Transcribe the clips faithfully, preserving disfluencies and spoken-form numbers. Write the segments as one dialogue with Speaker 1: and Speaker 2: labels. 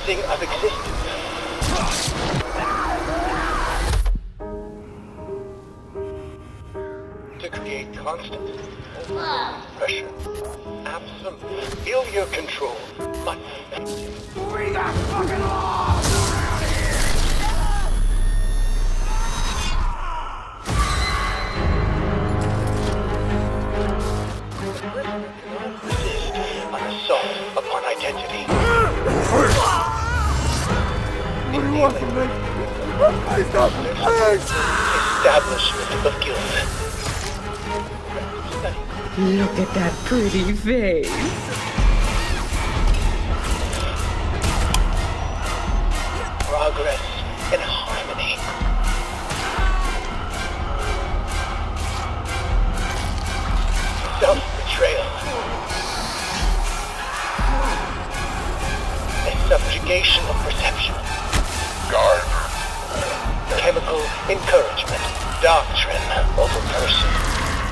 Speaker 1: dispensing of existence. To create constant pressure. Absolute failure control. Must we got fucking laws around here! Resist an assault upon identity.
Speaker 2: What do you want from me?
Speaker 1: Establishment of guilt.
Speaker 3: Look at that pretty face.
Speaker 1: Progress and harmony. Self-betrayal. A subjugation of perception.
Speaker 4: Guard.
Speaker 1: Chemical encouragement. Doctrine over person.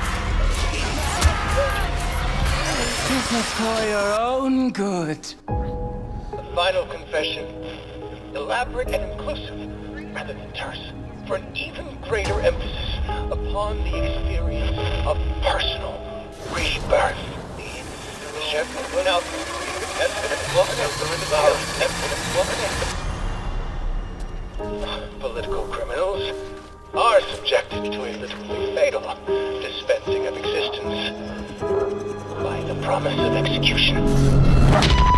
Speaker 5: This is for your own good.
Speaker 1: The final confession. Elaborate and inclusive, rather than terse, for an even greater emphasis upon the experience of personal rebirth. The chef went out political criminals are subjected to a literally fatal dispensing of existence by the promise of execution.